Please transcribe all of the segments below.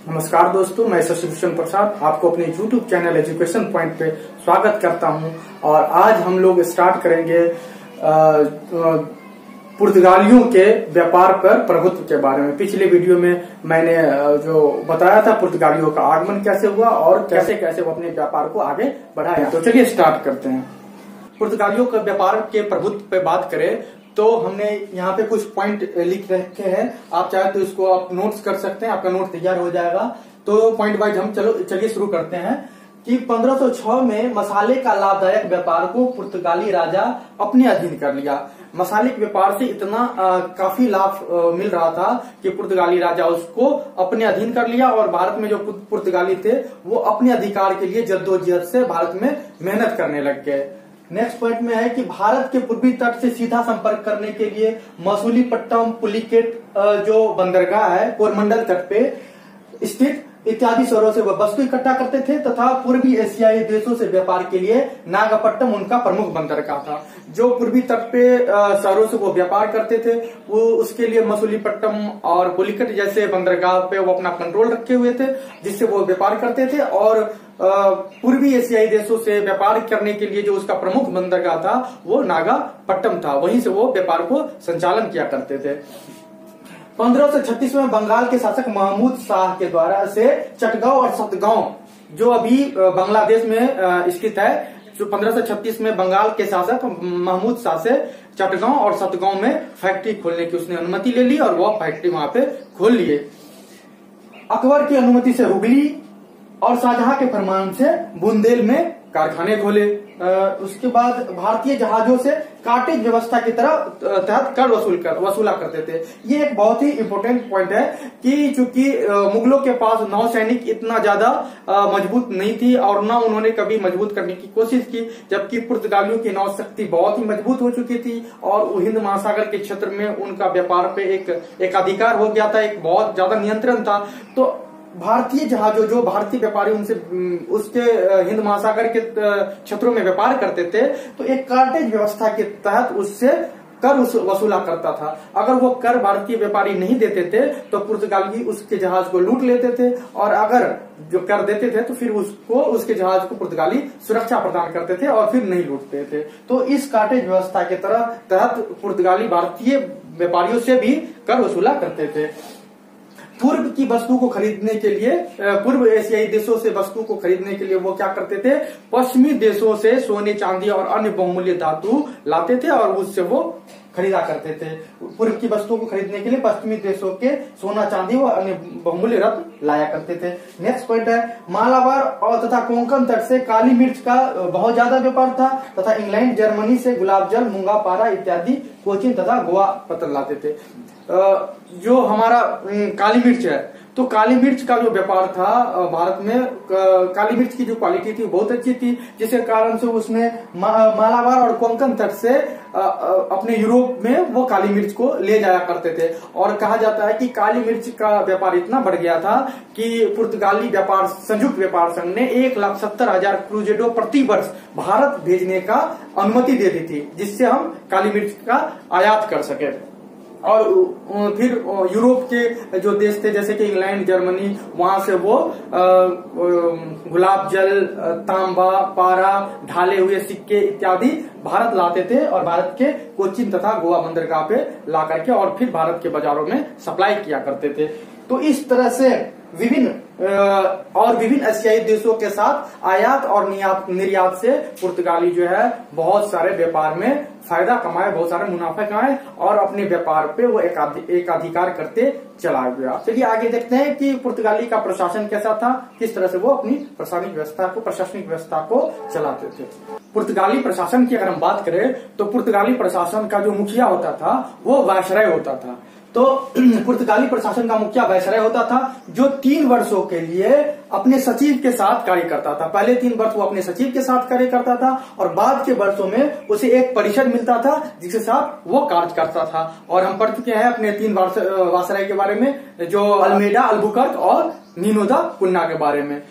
नमस्कार दोस्तों, मैं शशिभूषण प्रसाद आपको अपने YouTube चैनल एजुकेशन पॉइंट पे स्वागत करता हूं। और आज हम लोग स्टार्ट करेंगे पुर्तगालियों के व्यापार पर प्रभुत्व के बारे में। पिछले वीडियो में मैंने जो बताया था पुर्तगालियों का आगमन कैसे हुआ और कैसे कैसे वो अपने व्यापार को आगे बढ़ाया। तो चलिए स्टार्ट करते हैं। पुर्तगालियों के व्यापार के प्रभुत्व पे बात करें तो हमने यहाँ पे कुछ पॉइंट लिख रखे हैं। आप चाहे तो इसको आप नोट्स कर सकते हैं, आपका नोट तैयार हो जाएगा। तो पॉइंट वाइज हम चलिए शुरू करते हैं कि 1506 में मसाले का लाभदायक व्यापार को पुर्तगाली राजा अपने अधीन कर लिया। मसाले के व्यापार से इतना काफी लाभ मिल रहा था कि पुर्तगाली राजा उसको अपने अधीन कर लिया और भारत में जो पुर्तगाली थे वो अपने अधिकार के लिए जद्दोजहद से भारत में मेहनत करने लग गए। नेक्स्ट पॉइंट में है कि भारत के पूर्वी तट से सीधा संपर्क करने के लिए मसूलीपट्टनम, पुलिकेट जो बंदरगाह है कोरमंडल तट पे स्थित इत्यादि शहरों से वह वस्तु इकट्ठा करते थे तथा पूर्वी एशियाई देशों से व्यापार के लिए नागपट्टनम उनका प्रमुख बंदरगाह था। जो पूर्वी तट पे शहरों से वो व्यापार करते थे वो उसके लिए मसूलीपट्टनम और पुलिकेट जैसे बंदरगाह पे वो अपना कंट्रोल रखे हुए थे, जिससे वो व्यापार करते थे। और पूर्वी एशियाई देशों से व्यापार करने के लिए जो उसका प्रमुख बंदरगाह था वो नागपट्टनम था, वहीं से वो व्यापार को संचालन किया करते थे। 1536 में बंगाल के शासक महमूद शाह के द्वारा से चटगांव और सतगांव जो अभी बांग्लादेश में स्थित है, जो 1536 में बंगाल के शासक महमूद शाह से चटगांव और सतगांव में फैक्ट्री खोलने की उसने अनुमति ले ली और वह फैक्ट्री वहां पे खोल लिए। अकबर की अनुमति से हुगली और शाहजहां के फरमान से बुंदेल में कारखाने खोले। उसके बाद भारतीय जहाजों से कार्टेज व्यवस्था की तहत कर वसूला करते थे। ये एक बहुत ही इंपॉर्टेंट पॉइंट है कि चूंकि मुगलों के पास नौसैनिक इतना ज्यादा मजबूत नहीं थी और न उन्होंने कभी मजबूत करने की कोशिश की, जबकि पुर्तगालियों की नौ शक्ति बहुत ही मजबूत हो चुकी थी और हिंद महासागर के क्षेत्र में उनका व्यापार पे एक अधिकार हो गया था, एक बहुत ज्यादा नियंत्रण था। तो भारतीय जहाजों जो भारतीय व्यापारी उनसे उसके हिंद महासागर के क्षेत्रों में व्यापार करते थे तो एक कार्टेज व्यवस्था के तहत उससे कर वसूला करता था। अगर वो कर भारतीय व्यापारी नहीं देते थे तो पुर्तगाली उसके जहाज को लूट लेते थे और अगर जो कर देते थे तो फिर उसके जहाज को पुर्तगाली सुरक्षा प्रदान करते थे और फिर नहीं लूटते थे। तो इस कार्टेज व्यवस्था के तहत पुर्तगाली भारतीय व्यापारियों से भी कर वसूला करते थे। पूर्व की वस्तु को खरीदने के लिए पूर्व एशियाई देशों से वस्तु को खरीदने के लिए वो क्या करते थे, पश्चिमी देशों से सोने चांदी और अन्य बहुमूल्य धातु लाते थे और उससे वो खरीदा करते थे। पूर्व की वस्तुओं को खरीदने के लिए पश्चिमी देशों के सोना चांदी और अन्य बहुमूल्य रत्न लाया करते थे। नेक्स्ट पॉइंट है मालाबार और तथा कोंकण तट से काली मिर्च का बहुत ज्यादा व्यापार था तथा इंग्लैंड जर्मनी से गुलाब जल, मूंगा पारा इत्यादि कोचीन तथा गोवा पत्र लाते थे। जो हमारा काली मिर्च है तो काली मिर्च का जो व्यापार था भारत में, काली मिर्च की जो क्वालिटी थी बहुत अच्छी थी, जिसके कारण से उसने मालाबार और कोंकण तट से अपने यूरोप में वो काली मिर्च को ले जाया करते थे। और कहा जाता है कि काली मिर्च का व्यापार इतना बढ़ गया था कि पुर्तगाली व्यापार संयुक्त व्यापार संघ ने 1,70,000 क्रूजेडो प्रति वर्ष भारत भेजने का अनुमति दे दी थी, जिससे हम काली मिर्च का आयात कर सके। और फिर यूरोप के जो देश थे जैसे कि इंग्लैंड, जर्मनी, वहां से वो गुलाब जल, तांबा, पारा, ढाले हुए सिक्के इत्यादि भारत लाते थे और भारत के कोचीन तथा गोवा बंदरगाह पे ला करके और फिर भारत के बाजारों में सप्लाई किया करते थे। तो इस तरह से विभिन्न एशियाई देशों के साथ आयात और निर्यात से पुर्तगाली जो है बहुत सारे व्यापार में फायदा कमाए, बहुत सारे मुनाफा कमाए और अपने व्यापार पे वो एक अधिकार करते चला गया। चलिए आगे देखते हैं कि पुर्तगाली का प्रशासन कैसा था, किस तरह से वो अपनी प्रशासनिक व्यवस्था को चलाते थे। पुर्तगाली प्रशासन की अगर हम बात करें तो पुर्तगाली प्रशासन का जो मुखिया होता था वो वायसराय होता था। तो पुर्तगाली प्रशासन का मुखिया वायसराय होता था जो 3 वर्षों के लिए अपने सचिव के साथ कार्य करता था। पहले 3 वर्ष वो अपने सचिव के साथ कार्य करता था और बाद के वर्षों में उसे एक परिषद मिलता था जिसके साथ वो कार्य करता था। और हम पढ़ चुके हैं अपने 3 वायसराय के बारे में, जो अल्मेडा, अल्बुकर्क और नीनो दा कुन्ना के बारे में।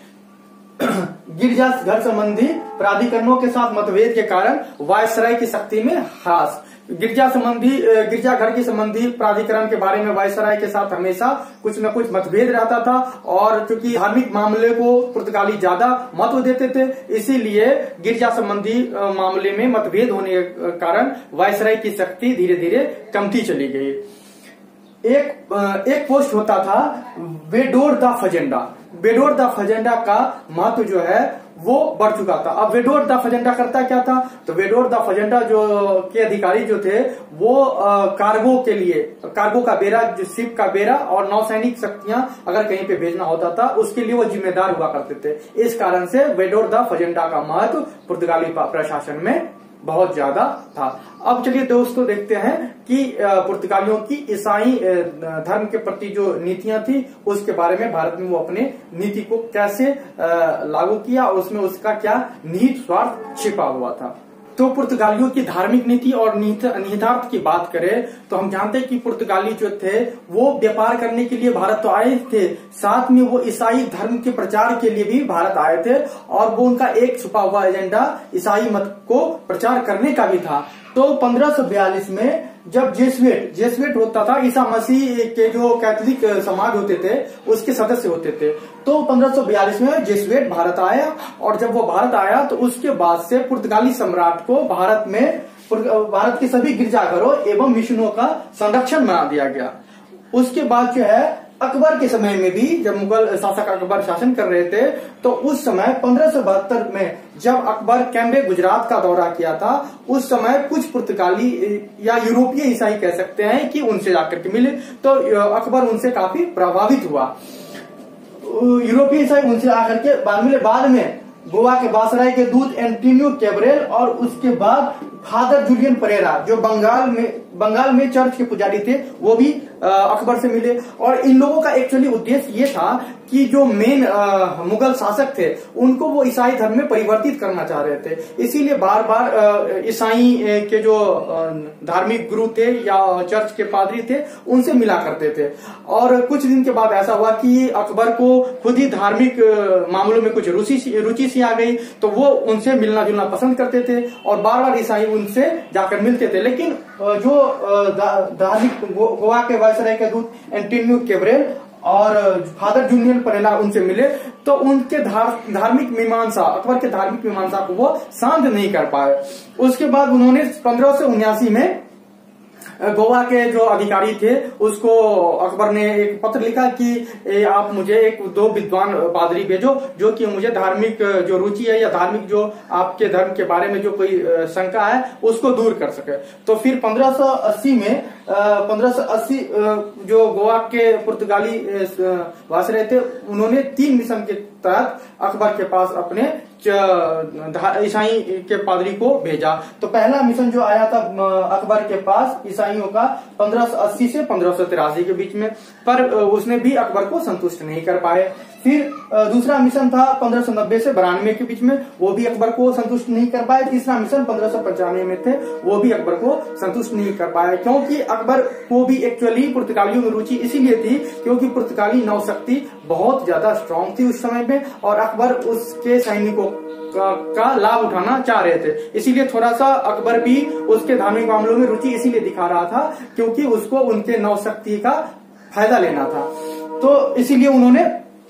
गिरजाघर संबंधी प्राधिकरणों के साथ मतभेद के कारण वायसराय की शक्ति में ह्रास, गिरजाघर की संबंधी प्राधिकरण के बारे में वायसराय के साथ हमेशा कुछ न कुछ मतभेद रहता था, और चूंकि धार्मिक मामले को पुर्तगाली ज्यादा महत्व देते थे, इसीलिए गिरजा संबंधी मामले में मतभेद होने के कारण वायसराय की शक्ति धीरे धीरे कमती चली गई। एक पोस्ट होता था वेडोर द फजेंडा। वेडोर द फजेंडा का महत्व जो है वो बढ़ चुका था। अब वेडोर द फजेंडा करता क्या था, तो वेडोर द फजेंडा जो के अधिकारी जो थे वो कार्गो के लिए, कार्गो का बेड़ा, जो शिप का बेड़ा और नौसैनिक शक्तियां अगर कहीं पे भेजना होता था उसके लिए वो जिम्मेदार हुआ करते थे। इस कारण से वेडोर द फजेंडा का महत्व पुर्तगाली प्रशासन में बहुत ज्यादा था। अब चलिए दोस्तों देखते हैं कि पुर्तगालियों की ईसाई धर्म के प्रति जो नीतियां थी उसके बारे में भारत में वो अपने नीति को कैसे लागू किया और उसमें उसका क्या निहित स्वार्थ छिपा हुआ था। तो पुर्तगालियों की धार्मिक नीति और निहितार्थ की बात करें तो हम जानते हैं कि पुर्तगाली जो थे वो व्यापार करने के लिए भारत तो आए थे, साथ में वो ईसाई धर्म के प्रचार के लिए भी भारत आए थे, और वो उनका एक छुपा हुआ एजेंडा ईसाई मत को प्रचार करने का भी था। तो 1542 में जब जेसुएट होता था, ईसा मसीह के जो कैथोलिक समाज होते थे उसके सदस्य होते थे, तो 1542 में जेसुएट भारत आया, और जब वो भारत आया तो उसके बाद से पुर्तगाली सम्राट को भारत के सभी गिरजाघरों एवं मिशनों का संरक्षण बना दिया गया। उसके बाद जो है अकबर के समय में भी, जब मुगल शासक अकबर शासन कर रहे थे, तो उस समय 1572 में जब अकबर कैम्बे गुजरात का दौरा किया था, उस समय कुछ पुर्तगाली या यूरोपीय ईसाई कह सकते हैं कि उनसे जाकर के मिले, तो अकबर उनसे काफी प्रभावित हुआ। यूरोपीय ईसाई उनसे आकर के मिले। बाद में गोवा के वायसराय के दूत एंटोनियो कैब्रेल और उसके बाद फादर जूलियन परेरा जो बंगाल में चर्च के पुजारी थे वो भी अकबर से मिले, और इन लोगों का एक्चुअली उद्देश्य ये था कि जो मेन मुगल शासक थे उनको वो ईसाई धर्म में परिवर्तित करना चाह रहे थे। इसीलिए बार बार ईसाई के जो धार्मिक गुरु थे या चर्च के पादरी थे उनसे मिला करते थे, और कुछ दिन के बाद ऐसा हुआ कि अकबर को खुद ही धार्मिक मामलों में कुछ रुचि सी आ गई, तो वो उनसे मिलना जुलना पसंद करते थे और बार बार ईसाई उनसे जाकर मिलते थे। लेकिन जो धार्मिक गोवा के वायसराय के दूत एंटोनियो कैब्रेल और फादर जूलियन परेरा उनसे मिले, तो उनके धार्मिक मीमांसा, अकबर के धार्मिक मीमांसा को वो शांत नहीं कर पाए। उसके बाद उन्होंने 1579 में गोवा के जो अधिकारी थे उसको अकबर ने एक पत्र लिखा कि आप मुझे एक दो विद्वान पादरी भेजो जो कि मुझे धार्मिक जो रुचि है या धार्मिक जो आपके धर्म के बारे में जो कोई शंका है उसको दूर कर सके। तो फिर 1580 में 1580 जो गोवा के पुर्तगाली वायसराय थे उन्होंने 3 मिशन के तहत अकबर के पास अपने ईसाई के पादरी को भेजा। तो पहला मिशन जो आया था अकबर के पास ईसाइयों का 1580 से 1583 के बीच में, पर उसने भी अकबर को संतुष्ट नहीं कर पाए। फिर दूसरा मिशन था 1590 से 92 के बीच में, वो भी अकबर को संतुष्ट नहीं कर पाए। तीसरा मिशन 1595 में थे, वो भी अकबर को संतुष्ट नहीं कर पाए, क्योंकि अकबर को भी एक्चुअली पुर्तगालियों में रुचि इसीलिए थी क्योंकि पुर्तगाली नौशक्ति बहुत ज्यादा स्ट्रांग थी उस समय में, और अकबर उसके सैनिकों का लाभ उठाना चाह रहे थे। इसीलिए थोड़ा सा अकबर भी उसके धार्मिक मामलों में रुचि इसीलिए दिखा रहा था क्योंकि उसको उनके नौशक्ति का फायदा लेना था। तो इसीलिए उन्होंने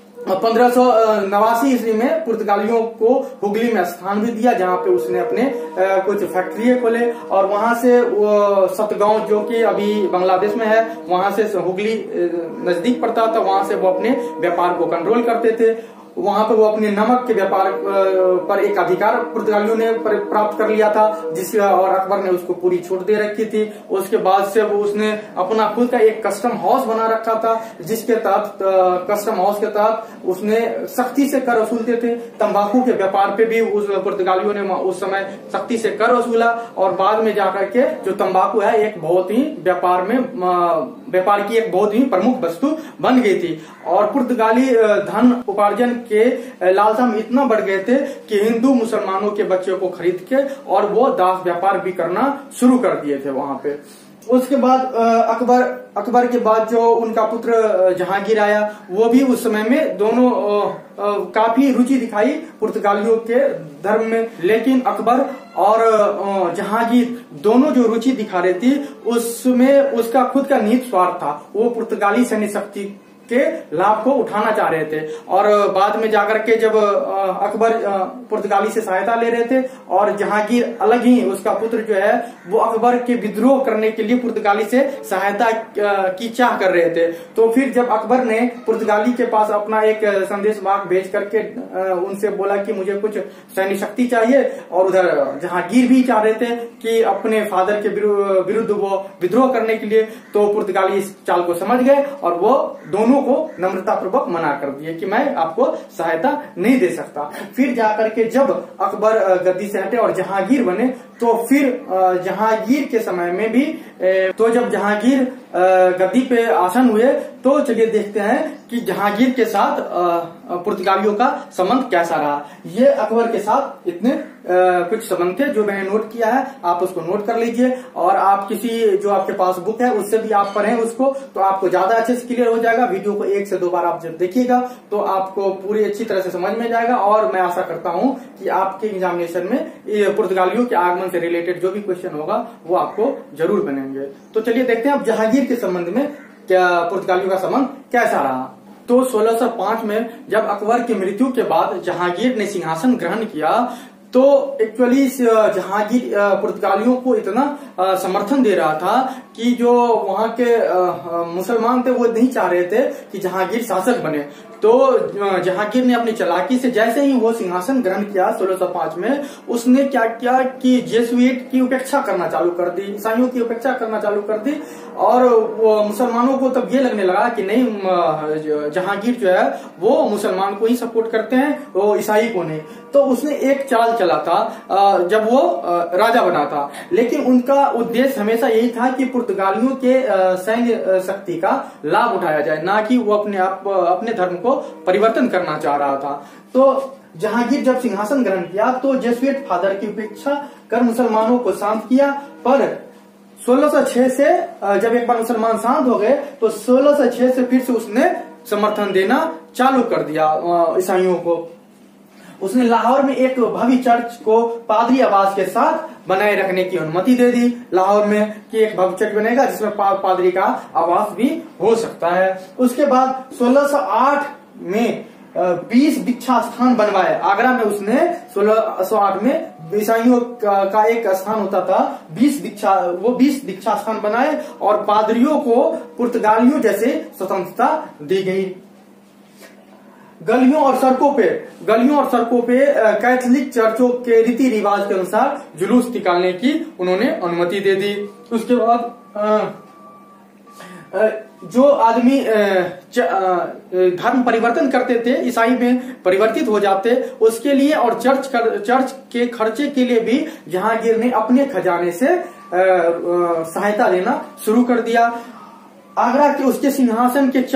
1589 ईस्वी में पुर्तगालियों को हुगली में स्थान भी दिया, जहां पे उसने अपने कुछ फैक्ट्री खोले, और वहां से वो सतगांव जो कि अभी बांग्लादेश में है वहां से हुगली नजदीक पड़ता था, वहां से वो अपने व्यापार को कंट्रोल करते थे। वहां पर वो अपने नमक के व्यापार पर एक अधिकार पुर्तगालियों ने प्राप्त कर लिया था, जिससे और अकबर ने उसको पूरी छूट दे रखी थी। उसके बाद से वो उसने अपना खुद का एक कस्टम हाउस बना रखा था, जिसके तहत कस्टम हाउस के तहत उसने सख्ती से कर वसूलते थे। तंबाकू के व्यापार पे भी उस पुर्तगालियों ने उस समय सख्ती से कर वसूला, और बाद में जाकर के जो तंबाकू है एक बहुत ही व्यापार की एक बहुत ही प्रमुख वस्तु बन गई थी। और पुर्तगाली धन उपार्जन के लालसा में इतना बढ़ गए थे कि हिंदू मुसलमानों के बच्चों को खरीद के और वो दास व्यापार भी करना शुरू कर दिए थे वहां पे। उसके बाद अकबर के बाद जो उनका पुत्र जहांगीर आया, वो भी उस समय में दोनों काफी रुचि दिखाई पुर्तगालियों के धर्म में। लेकिन अकबर और जहांगीर दोनों जो रुचि दिखा रहे थे उसमें उसका खुद का निहित स्वार्थ था। वो पुर्तगाली सैन्य शक्ति के लाभ को उठाना चाह रहे थे और बाद में जाकर के जब अकबर पुर्तगाली से सहायता ले रहे थे और जहांगीर अलग ही उसका पुत्र जो है वो अकबर के विद्रोह करने के लिए पुर्तगाली से सहायता की चाह कर रहे थे। तो फिर जब अकबर ने पुर्तगाली के पास अपना एक संदेश वाहक भेज करके उनसे बोला कि मुझे कुछ सैन्य शक्ति चाहिए, और उधर जहांगीर भी चाह रहे थे कि अपने फादर के विरुद्ध वो विद्रोह करने के लिए, तो पुर्तगाली इस चाल को समझ गए और वो दोनों को नम्रता पूर्वक मना कर दिए कि मैं आपको सहायता नहीं दे सकता। फिर जाकर के जब अकबर गद्दी से हटे और जहांगीर बने, तो फिर जहांगीर के समय में भी तो जब जहांगीर गद्दी पे आसन हुए, तो चलिए देखते हैं कि जहांगीर के साथ पुर्तगालियों का संबंध कैसा रहा। ये अकबर के साथ इतने कुछ संबंध थे जो मैंने नोट किया है, आप उसको नोट कर लीजिए और आप किसी जो आपके पास बुक है उससे भी आप पढ़ें उसको, तो आपको ज्यादा अच्छे से क्लियर हो जाएगा। वीडियो को 1 से 2 बार आप जब देखिएगा तो आपको पूरी अच्छी तरह से समझ में जाएगा और मैं आशा करता हूं कि आपके एग्जामिनेशन में पुर्तगालियों के आगमन से रिलेटेड जो भी क्वेश्चन होगा वो आपको जरूर बनेंगे। तो चलिए देखते हैं अब जहांगीर के संबंध में क्या पुर्तगालियों का संबंध कैसा रहा। तो 1605 में जब अकबर की मृत्यु के बाद जहांगीर ने सिंहासन ग्रहण किया, तो एक्चुअली जहांगीर पुर्तगालियों को इतना समर्थन दे रहा था कि जो वहां के मुसलमान थे वो नहीं चाह रहे थे कि जहांगीर शासक बने। तो जहांगीर ने अपनी चालाकी से जैसे ही वो सिंहासन ग्रहण किया 1605 में, उसने क्या किया कि जेसुइट की उपेक्षा करना चालू कर दी, ईसाइयों की उपेक्षा करना चालू कर दी, और वो मुसलमानों को तब ये लगने लगा कि नहीं जहांगीर जो है वो मुसलमान को ही सपोर्ट करते हैं, वो ईसाई को नहीं। तो उसने एक चाल चला था जब वो राजा बना था, लेकिन उनका उद्देश्य हमेशा यही था कि पुर्तगालियों के सैन्य शक्ति का लाभ उठाया जाए, ना कि वो अपने धर्म को परिवर्तन करना चाह रहा था। तो जहांगीर जब सिंहासन ग्रहण किया तो जेसुइट फादर की उपेक्षा कर मुसलमानों को शांत किया, पर 1606 से जब एक बार मुसलमान शांत हो गए तो 1606 से फिर से उसने समर्थन देना चालू कर दिया ईसाइयों को। उसने लाहौर में एक भव्य चर्च को पादरी आवास के साथ बनाए रखने की अनुमति दे दी। लाहौर में कि एक भव्य चर्च बनेगा जिसमें पादरी का आवास भी हो सकता है। उसके बाद 1608 में 20 दीक्षा स्थान बनवाए। आगरा में उसने 1608 में ईसाइयों का एक स्थान होता था 20 दीक्षा स्थान बनाए और पादरियों को पुर्तगालियों जैसे स्वतंत्रता दी गई। गलियों और सड़कों पे कैथोलिक चर्चों के रीति रिवाज के अनुसार जुलूस निकालने की उन्होंने अनुमति दे दी। उसके बाद जो आदमी धर्म परिवर्तन करते थे, ईसाई में परिवर्तित हो जाते, उसके लिए और चर्च के खर्चे के लिए भी जहांगीर ने अपने खजाने से सहायता लेना शुरू कर दिया। आगरा के उसके सिंहासन के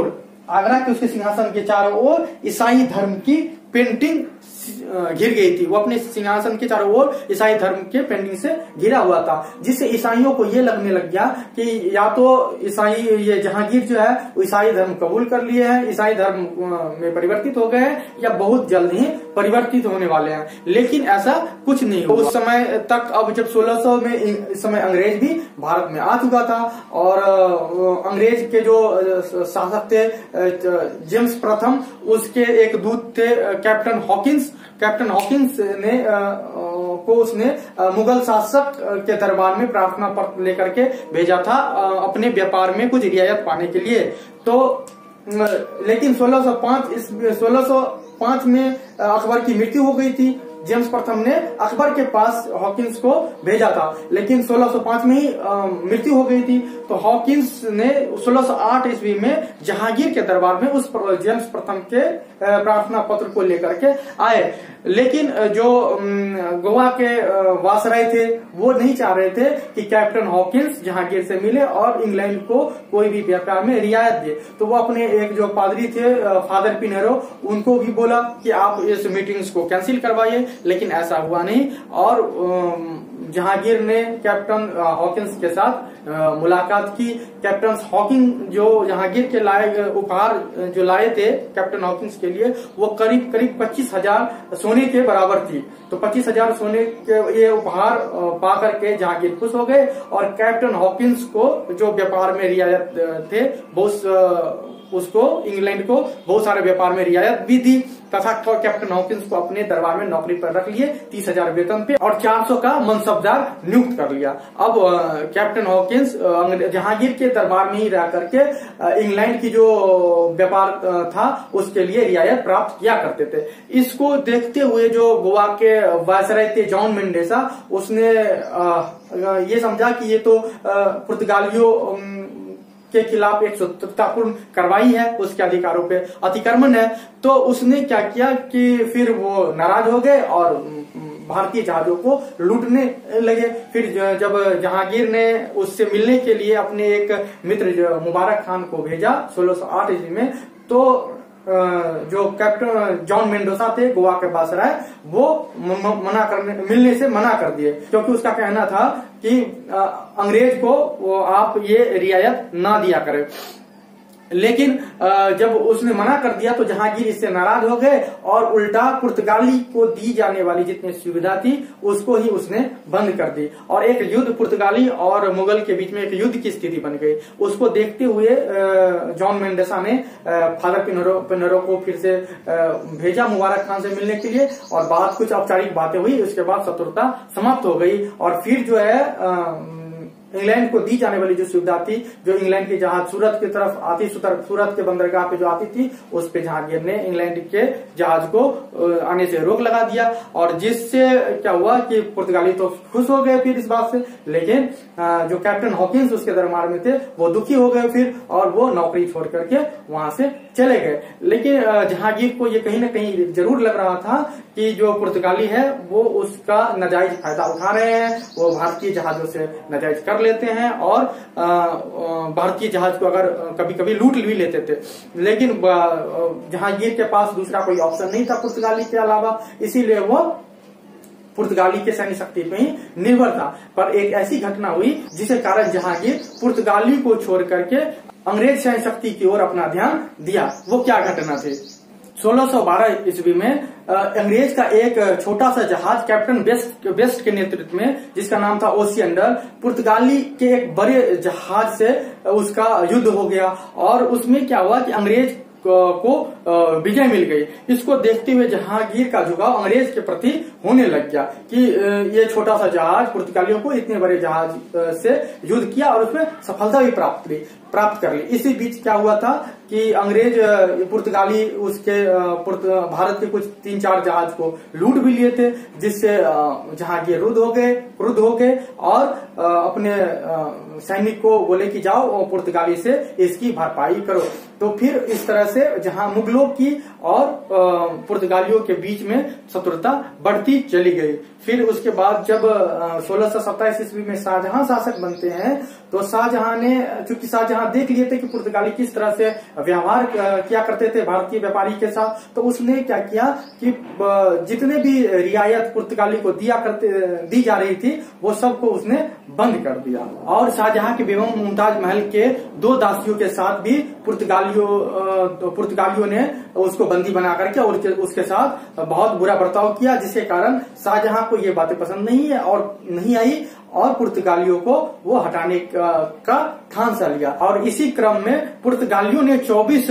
चारों ओर ईसाई धर्म की पेंटिंग घिर गई थी। वो अपने सिंहासन के चारों ओर ईसाई धर्म के पेंटिंग से घिरा हुआ था, जिससे ईसाइयों को ये लगने लग गया कि या तो ये जहांगीर जो है वो ईसाई धर्म कबूल कर लिए हैं, ईसाई धर्म में परिवर्तित हो गए हैं, या बहुत जल्द ही परिवर्तित होने वाले हैं। लेकिन ऐसा कुछ नहीं हुआ उस समय तक। अब जब 1600 में इस समय अंग्रेज भी भारत में आ चुका था और अंग्रेज के जो शासक थे जेम्स प्रथम, उसके एक दूत थे कैप्टन हॉकिंस ने को उसने मुगल शासक के दरबार में प्रार्थना पत्र लेकर के भेजा था अपने व्यापार में कुछ रियायत पाने के लिए। तो लेकिन 1605 में अकबर की मृत्यु हो गई थी। जेम्स प्रथम ने अकबर के पास हॉकिंस को भेजा था, लेकिन 1605 में ही मृत्यु हो गई थी। तो हॉकिंस ने 1608 ईस्वी में जहांगीर के दरबार में उस जेम्स प्रथम के प्रार्थना पत्र को लेकर के आए, लेकिन जो गोवा के वासराय थे वो नहीं चाह रहे थे कि कैप्टन हॉकिंस जहांगीर से मिले और इंग्लैंड को कोई भी व्यापार में रियायत दे। तो वो अपने एक जो पादरी थे फादर पिनेरो, उनको भी बोला कि आप इस मीटिंग्स को कैंसिल करवाइए, लेकिन ऐसा हुआ नहीं। और जहांगीर ने कैप्टन हॉकिंस के साथ मुलाकात की। कैप्टन हॉकिंस जो जहांगीर के लाए उपहार जो लाए थे कैप्टन हॉकिंस के लिए, वो करीब 25,000 सोने के बराबर थी। तो 25,000 सोने के ये उपहार पा करके जहांगीर खुश हो गए और कैप्टन हॉकिंस को जो व्यापार में रियायत थे उसको इंग्लैंड को बहुत सारे व्यापार में रियायत भी दी तथा कैप्टन हॉकिंस को अपने दरबार में नौकरी पर रख लिए 30,000 वेतन पे और 400 का मनसबदार नियुक्त कर लिया। अब कैप्टन हॉकिंस जहांगीर के दरबार में ही रह करके इंग्लैंड की जो व्यापार था उसके लिए रियायत प्राप्त किया करते थे। इसको देखते हुए जो गोवा के वायसराय थे जॉन मेंडोसा, उसने ये समझा कि ये तो पुर्तगालियों के खिलाफ एक शत्रुतापूर्ण कार्रवाई है, उसके अधिकारों पे अतिक्रमण है। तो उसने क्या किया कि फिर वो नाराज हो गए और भारतीय जहाजों को लूटने लगे। फिर जब जहांगीर ने उससे मिलने के लिए अपने एक मित्र मुबारक खान को भेजा 1608 ईस्वी में, तो जो कैप्टन जॉन मेंडोसा थे गोवा के वायसराय, वो मिलने से मना कर दिए, क्योंकि उसका कहना था कि अंग्रेज को आप ये रियायत ना दिया करें। लेकिन जब उसने मना कर दिया तो जहांगीर इससे नाराज हो गए और उल्टा पुर्तगाली को दी जाने वाली जितनी सुविधा थी उसको ही उसने बंद कर दी और एक युद्ध पुर्तगाली और मुगल के बीच में एक युद्ध की स्थिति बन गई। उसको देखते हुए जॉन मेंडोसा ने फादर पिनेरो को फिर से भेजा मुबारक खान से मिलने के लिए और कुछ औपचारिक बातें हुई। उसके बाद शत्रुता समाप्त हो गई और फिर जो है इंग्लैंड को दी जाने वाली जो सुविधा थी, जो इंग्लैंड की जहाज सूरत की तरफ आती, सूरत के बंदरगाह पे जो आती थी, उस पे जहांगीर ने इंग्लैंड के जहाज को आने से रोक लगा दिया और जिससे क्या हुआ कि पुर्तगाली तो खुश हो गए फिर इस बात से, लेकिन जो कैप्टन हॉकिंस उसके दरबार में थे वो दुखी हो गए फिर और वो नौकरी छोड़ करके वहां से चले गए। लेकिन जहांगीर को ये कहीं ना कहीं जरूर लग रहा था कि जो पुर्तगाली है वो उसका नाजायज फायदा उठा रहे हैं, वो भारतीय जहाजों से नाजायज कर लेते हैं और भारतीय जहाज को अगर कभी कभी लूट भी लेते थे। लेकिन जहांगीर के पास दूसरा कोई ऑप्शन नहीं था पुर्तगाली के अलावा, इसीलिए वो पुर्तगाली के सैन्य शक्ति पे ही निर्भर था। पर एक ऐसी घटना हुई जिसके कारण जहांगीर पुर्तगाली को छोड़ करके अंग्रेज सैन्य शक्ति की ओर अपना ध्यान दिया। वो क्या घटना थी? 1612 ईस्वी में अंग्रेज का एक छोटा सा जहाज कैप्टन बेस्ट के नेतृत्व में, जिसका नाम था ओसियंडर, पुर्तगाली के एक बड़े जहाज से उसका युद्ध हो गया और उसमें क्या हुआ कि अंग्रेज को विजय मिल गई। इसको देखते हुए जहांगीर का झुकाव अंग्रेज के प्रति होने लग गया कि ये छोटा सा जहाज पुर्तगालियों को इतने बड़े जहाज से युद्ध किया और उसमें सफलता भी प्राप्त कर ली। इसी बीच क्या हुआ था कि अंग्रेज पुर्तगाली उसके भारत के कुछ 3-4 जहाज को लूट भी लिए थे, जिससे जहांगीर क्रुद्ध हो गए और अपने सैनिक को बोले कि जाओ पुर्तगाली से इसकी भरपाई करो। तो फिर इस तरह से जहां मुगलों की और पुर्तगालियों के बीच में शत्रुता बढ़ती चली गई। फिर उसके बाद जब 1627 ईस्वी में शाहजहां शासक बनते हैं तो शाहजहां ने, चूंकि शाहजहां देख लिए थे कि पुर्तगाली किस तरह से व्यवहार किया करते थे भारतीय व्यापारी के साथ, तो उसने क्या किया कि जितने भी रियायत पुर्तगाली को दी जा रही थी वो सबको उसने बंद कर दिया। और शाहजहां के बेगम मुमताज महल के 2 दासियों के साथ भी पुर्तगालियों ने उसको बंदी बना करके और उसके साथ बहुत बुरा बर्ताव किया, जिसके कारण शाहजहां को ये बातें पसंद नहीं आई और पुर्तगालियों को वो हटाने का ठानसा लिया। और इसी क्रम में पुर्तगालियों ने 24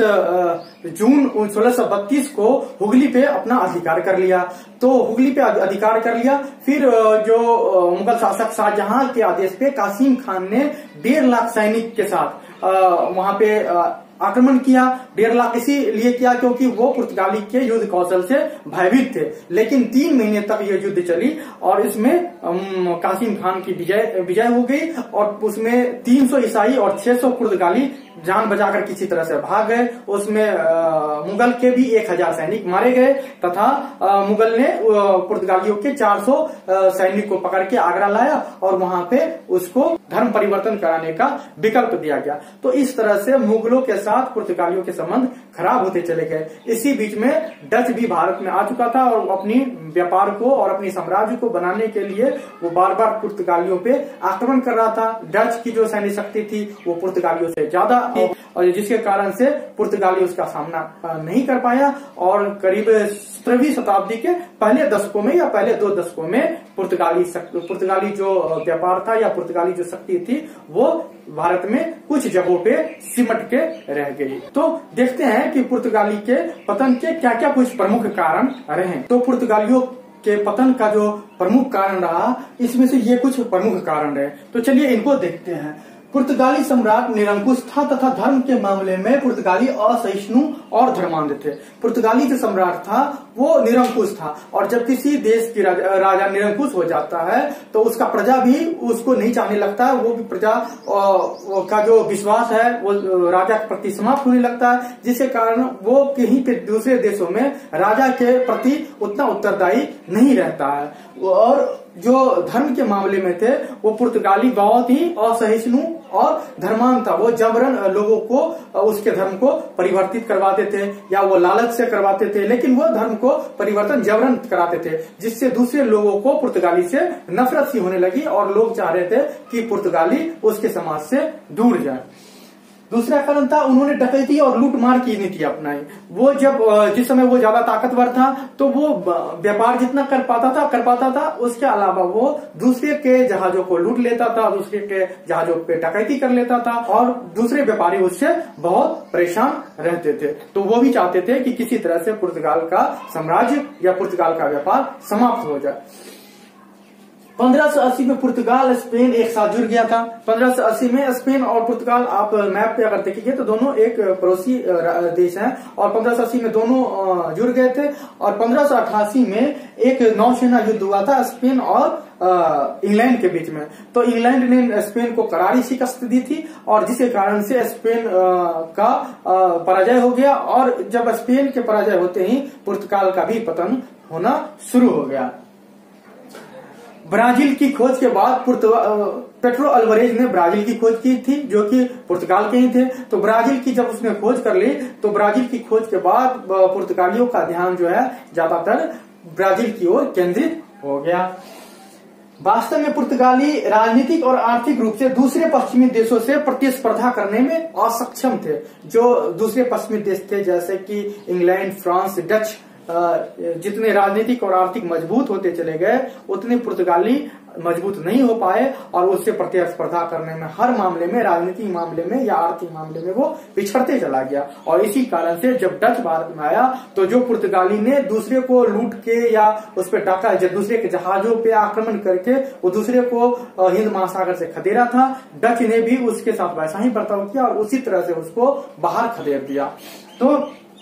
जून 1632 को हुगली पे अपना अधिकार कर लिया। तो हुगली पे अधिकार कर लिया। फिर जो मुगल शासक शाहजहां के आदेश पे कासिम खान ने 1.5 लाख सैनिक के साथ वहां पे आक्रमण किया। 1.5 लाख इसीलिए किया क्योंकि वो पुर्तगाली के युद्ध कौशल से भयभीत थे। लेकिन 3 महीने तक ये युद्ध चली और इसमें कासिम खान की विजय हो गई और उसमें 300 ईसाई और 600 पुर्तगाली जान बचाकर किसी तरह से भाग गए। उसमें मुगल के भी 1000 सैनिक मारे गए तथा मुगल ने पुर्तगालियों के 400 सैनिक को पकड़ के आगरा लाया और वहां पे उसको धर्म परिवर्तन कराने का विकल्प दिया गया। तो इस तरह से मुगलों के साथ पुर्तगालियों के संबंध खराब होते चले गए। इसी बीच में डच भी भारत में आ चुका था और अपनी व्यापार को और अपनी साम्राज्य को बनाने के लिए वो बार बार पुर्तगालियों पे आक्रमण कर रहा था। डच की जो सैन्य शक्ति थी वो पुर्तगालियों से ज्यादा थी और जिसके कारण से पुर्तगाली उसका सामना नहीं कर पाया और करीब 17वीं शताब्दी के पहले दशकों में या पहले 2 दशकों में पुर्तगाली जो व्यापार था या पुर्तगाली जो शक्ति थी वो भारत में कुछ जगहों पे सिमट के रह गई। तो देखते हैं कि पुर्तगाली के पतन के क्या क्या कुछ प्रमुख कारण रहे। तो पुर्तगालियों के पतन का जो प्रमुख कारण रहा इसमें से ये कुछ प्रमुख कारण रहे। तो चलिए इनको देखते हैं। पुर्तगाली सम्राट निरंकुश था तथा धर्म के मामले में पुर्तगाली असहिष्णु और धर्मांध थे। पुर्तगाली जो सम्राट था वो निरंकुश था और जब किसी देश की राजा निरंकुश हो जाता है तो उसका प्रजा भी उसको नहीं चाहने लगता है। वो भी प्रजा का जो विश्वास है वो राजा के प्रति समाप्त होने लगता है, जिसके कारण वो कहीं पे दूसरे देशों में राजा के प्रति उतना उत्तरदायी नहीं रहता है। और जो धर्म के मामले में थे वो पुर्तगाली बहुत ही असहिष्णु और धर्मांध था। वो जबरन लोगों को उसके धर्म को परिवर्तित करवाते थे या वो लालच से करवाते थे, लेकिन वो धर्म को परिवर्तन जबरन कराते थे, जिससे दूसरे लोगों को पुर्तगाली से नफरत सी होने लगी और लोग चाह रहे थे कि पुर्तगाली उसके समाज से दूर जाए। दूसरा कारण था उन्होंने डकैती और लूटमार की नीति अपनाई। वो जब जिस समय वो ज्यादा ताकतवर था तो वो व्यापार जितना कर पाता था उसके अलावा वो दूसरे के जहाजों को लूट लेता था, दूसरे के जहाजों पे डकैती कर लेता था और दूसरे व्यापारी उससे बहुत परेशान रहते थे। तो वो भी चाहते थे कि किसी तरह से पुर्तगाल का साम्राज्य या पुर्तगाल का व्यापार समाप्त हो जाए। 1580 में पुर्तगाल स्पेन एक साथ जुड़ गया था। 1580 में स्पेन और पुर्तगाल आप मैप पे अगर देखेंगे तो दोनों एक पड़ोसी देश हैं और 1580 में दोनों जुड़ गए थे और 1588 में एक नौसेना युद्ध हुआ था स्पेन और इंग्लैंड के बीच में। तो इंग्लैंड ने स्पेन को करारी शिकस्त दी थी और जिसके कारण से स्पेन का पराजय हो गया और जब स्पेन के पराजय होते ही पुर्तगाल का भी पतन होना शुरू हो गया। ब्राजील की खोज के बाद पेट्रो अल्वारेज ने ब्राजील की खोज की थी जो कि पुर्तगाल के ही थे। तो ब्राजील की जब उसने खोज कर ली तो ब्राजील की खोज के बाद पुर्तगालियों का ध्यान जो है ज्यादातर ब्राजील की ओर केंद्रित हो गया। वास्तव में पुर्तगाली राजनीतिक और आर्थिक रूप से दूसरे पश्चिमी देशों से प्रतिस्पर्धा करने में असक्षम थे। जो दूसरे पश्चिमी देश थे जैसे कि इंग्लैंड, फ्रांस, डच जितने राजनीतिक और आर्थिक मजबूत होते चले गए उतने पुर्तगाली मजबूत नहीं हो पाए और उससे प्रतिस्पर्धा करने में हर मामले में, राजनीतिक मामले में या आर्थिक मामले में वो पिछड़ते चला गया। और इसी कारण से जब डच भारत में आया तो जो पुर्तगाली ने दूसरे को लूट के या उस पर डाका, जब दूसरे के जहाजों पे आक्रमण करके वो दूसरे को हिंद महासागर से खदेड़ा था, डच ने भी उसके साथ वैसा ही बर्ताव किया और उसी तरह से उसको बाहर खदेड़ दिया। तो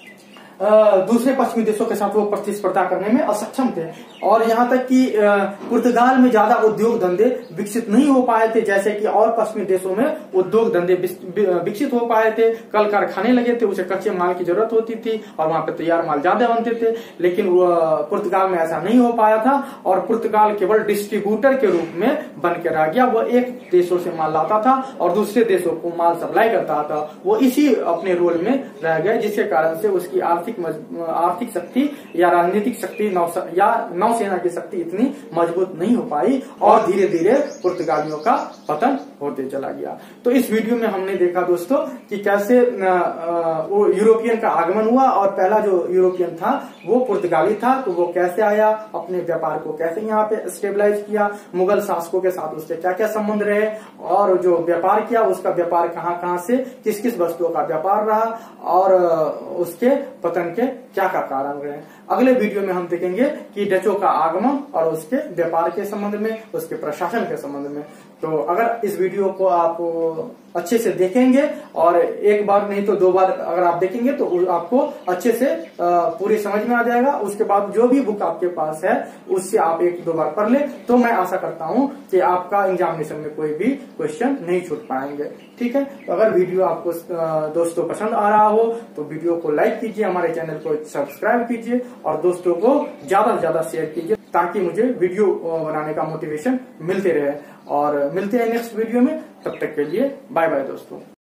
दूसरे पश्चिमी देशों के साथ वो प्रतिस्पर्धा करने में असक्षम थे और यहाँ तक कि पुर्तगाल में ज्यादा उद्योग धंधे विकसित नहीं हो पाए थे जैसे कि और पश्चिमी देशों में उद्योग धंधे विकसित हो पाए थे। कल कारखाने लगे थे, उसे कच्चे माल की जरूरत होती थी और वहां पे तैयार माल ज्यादा बनते थे, लेकिन पुर्तगाल में ऐसा नहीं हो पाया था और पुर्तगाल केवल डिस्ट्रीब्यूटर के रूप में बन के रह गया। वो एक देशों से माल लाता था और दूसरे देशों को माल सप्लाई करता था। वो इसी अपने रोल में रह गए जिसके कारण से उसकी आर्थिक शक्ति या राजनीतिक शक्ति या नौसेना की शक्ति इतनी मजबूत नहीं हो पाई और धीरे धीरे पुर्तगालियों का पतन होते चला गया। तो इस वीडियो में हमने देखा दोस्तों कि कैसे वो यूरोपियन का आगमन हुआ और पहला जो यूरोपियन था वो पुर्तगाली था। तो वो कैसे आया, अपने व्यापार को कैसे यहाँ पे स्टेबलाइज किया, मुगल शासकों के साथ उसके क्या क्या संबंध रहे और जो व्यापार किया उसका व्यापार कहाँ कहाँ से किस किस वस्तुओं का व्यापार रहा और उसके पतन के क्या क्या कारण रहे। अगले वीडियो में हम देखेंगे कि डचों का आगमन और उसके व्यापार के संबंध में, उसके प्रशासन के संबंध में। तो अगर इस वीडियो को आप अच्छे से देखेंगे और एक बार नहीं तो 2 बार अगर आप देखेंगे तो आपको अच्छे से पूरी समझ में आ जाएगा। उसके बाद जो भी बुक आपके पास है उससे आप 1-2 बार पढ़ ले, तो मैं आशा करता हूं कि आपका एग्जामिनेशन में कोई भी क्वेश्चन नहीं छूट पाएंगे। ठीक है, तो अगर वीडियो आपको दोस्तों पसंद आ रहा हो तो वीडियो को लाइक कीजिए, हमारे चैनल को सब्सक्राइब कीजिए और दोस्तों को ज्यादा से ज्यादा शेयर कीजिए ताकि मुझे वीडियो बनाने का मोटिवेशन मिलते रहे। और मिलते हैं नेक्स्ट वीडियो में, तब तक के लिए बाय बाय दोस्तों।